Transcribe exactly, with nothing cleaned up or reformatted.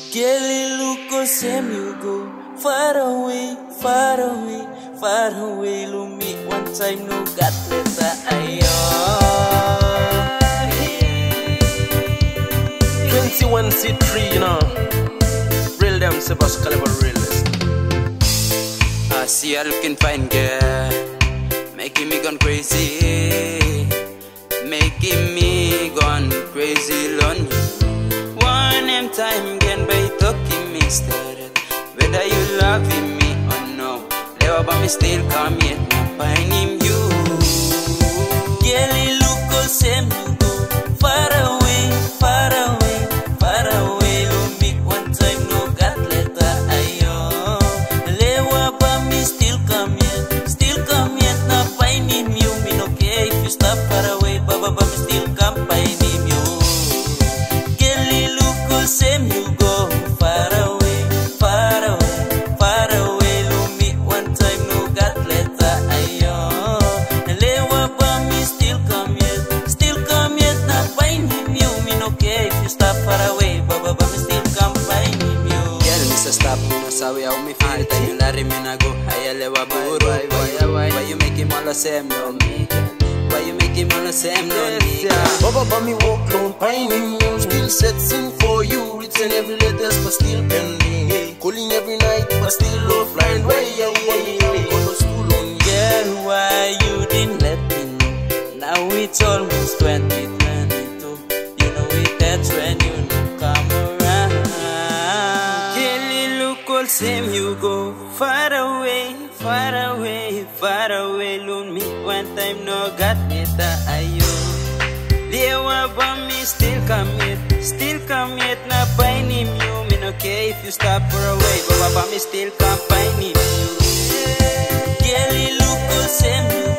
Kelly look same you go far away, far away, far away. Lumi one time no got letter ayo. twenty-one C three, you know. Real them say boss caliber realist. I see a looking fine girl, making me gone crazy, making me gone crazy lonely. One M time again by talking me started. Whether you loving me or no, never but me still come yet not finding you. Kelly look same you go far away, far away, far away. Lumi one time no got letter ayo. Lewa but me still come yet, still come yet not finding you. Me no care if you stop far away, baba but me still come finding you. Kelly look same you go far away, far away, far away. Lumi one time no got letter ayo. Lewa but me still come yet, still come yet not finding you. Me no care if you stop far away, baba but me still come finding you. Girl, me say stop, no sawi how me feel. Time you lari me na go, I lewa buru. Why, why you make him all the same, no me? Why you make him all the same, no me? Baba but me walk down pining you. Still searching for you. Written every letters but still pending. Hey, calling every night but still offline. Why you want me to go to school on? Girl, why you didn't let me know? Now it's almost twenty twenty-two. You know it, that's when you know come around. Kelly look all same you go far away, far away, far away. Loon me one time no got better ayo. Lewa but me still come yet, still come yet na find him you. Me no care if you stop for away, baba but me still come find him you. Kelly look same you